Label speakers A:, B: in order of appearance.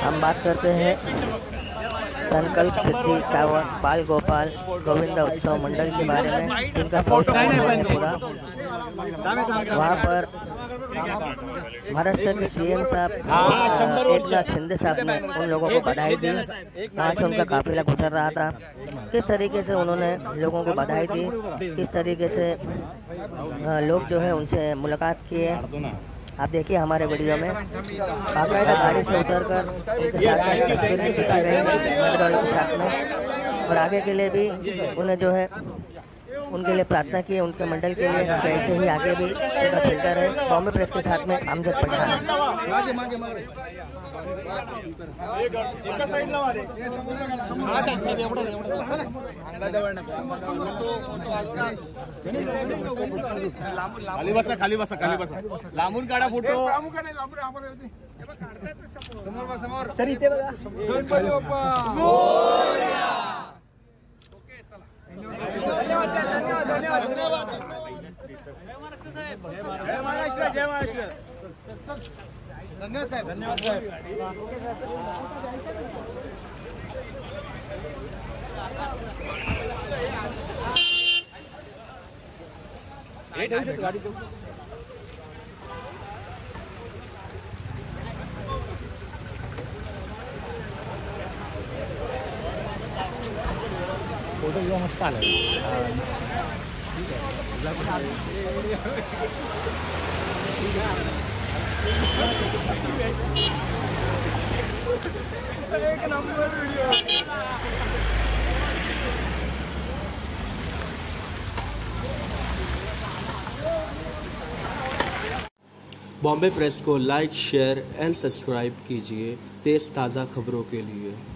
A: हम बात करते हैं संकल्प सिद्धि सावन बाल गोपाल गोविंद उत्सव मंडल के बारे में, जिनका है पूरा। वहाँ पर महाराष्ट्र के सीएम साहब एकनाथ शिंदे साहब ने उन लोगों को बधाई दी। वहाँ से उनका काफिला गुजर रहा था। किस तरीके से उन्होंने लोगों को बधाई दी, किस तरीके से लोग जो है उनसे मुलाकात किए, आप देखिए हमारे वीडियो में। बाकायदा गाड़ी से उतरकर उनके साथ में और आगे के लिए भी उन्हें जो है उनके लिए प्रार्थना की, उनके मंडल के लिए। ऐसे ही आगे भी उनका फिल्टर है। बॉम्बे प्रेस के साथ में अमजद पठान।
B: खाली बसा लांबून काढा फोटो। समोर सर इथे बघा। धन्यवाद। जय महाराष्ट्र, जय महाराष्ट्र। धन्यवाद साहेब, धन्यवाद साहेब। गाड़ी फोटो घेऊन मस्त आलं। एक नंबर वीडियो।
C: बॉम्बे प्रेस को लाइक, शेयर एंड सब्सक्राइब कीजिए तेज़ ताज़ा खबरों के लिए।